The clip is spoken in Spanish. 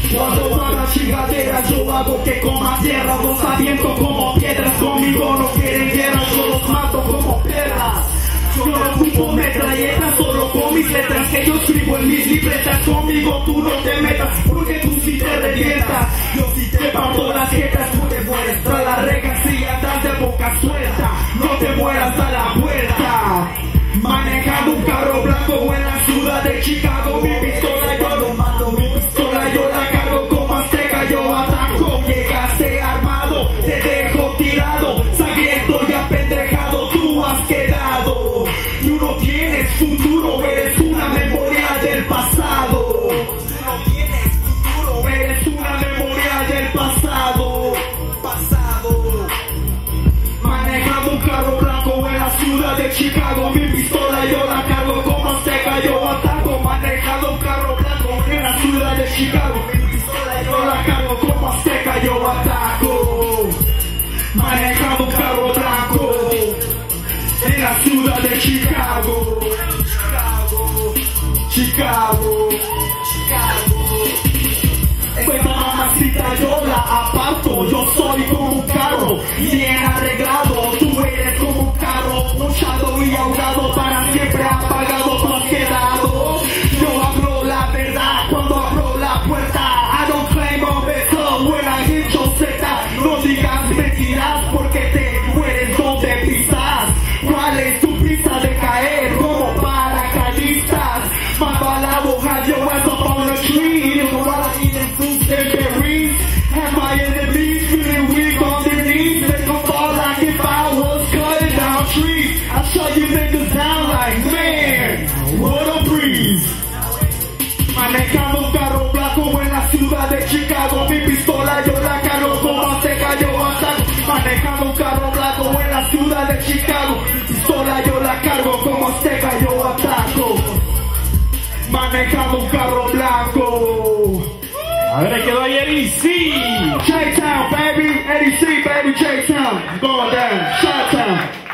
Cuando guardas chingaderas yo hago que comas tierra. Los aviento como piedras, conmigo no quieren guerra, yo los mato como perras. Yo no ocupo metralletas, solo con mis letras que yo escribo en mis libretas. Conmigo tú no te metas, porque tú sí te revientas. Yo sí te parto las jetas, tú te mueres tras las rejas y andas de boca suelta. No te mueras a la vuelta. Manejando un carro blanco en la ciudad de Chicago. Mi pistola yo lo mando, mi pistola yo la cargo como azteca, yo ataco. Llegaste armado, te dejo tirado, sangriento y apendejado tú has quedado. Tú no tienes futuro, eres una memoria del pasado. Tú no tienes futuro, eres una memoria del pasado. Manejando un carro blanco en la ciudad de Chicago. Mi pistola yo la cargo como azteca, yo ataco. Manejando un carro blanco en la ciudad de Chicago. Mi pistola yo la cargo como azteca, yo ataco. Manejando un carro blanco en la ciudad de Chicago. Chicago. Esta mamacita yo la aparto, yo soy como un carro bien arreglado, tú eres como un carro ponchado y ahogado, para siempre apagado tú has quedado. Yo hablo la verdad cuando abro la puerta, I don't claim a beso when I hit your seta. No digas mentiras porque te mueres donde pisas. ¿Cuál es tu prisa de caer como paracaidistas? Mando a la hoja, yo ando on the tree, you know what I eat and fruits and berries. And my enemies feeling weak on their knees, they gon' fall like if I was cutting down trees. I shut you niggas down like, man, what a breeze. Manejando un carro blanco en la ciudad de Chicago. Mi pistola yo la cargo como azteca, yo ataco. Manejando un carro blanco en la ciudad de Chicago. Mi pistola yo la cargo como azteca, yo ataco. Manejando un carro blanco. A ver, quedó ahí Eddie C. J-Town, baby. Eddie C, baby. J-Town. Going down. Shot-Town.